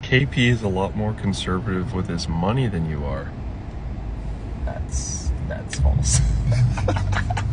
KP is a lot more conservative with his money than you are. That's false.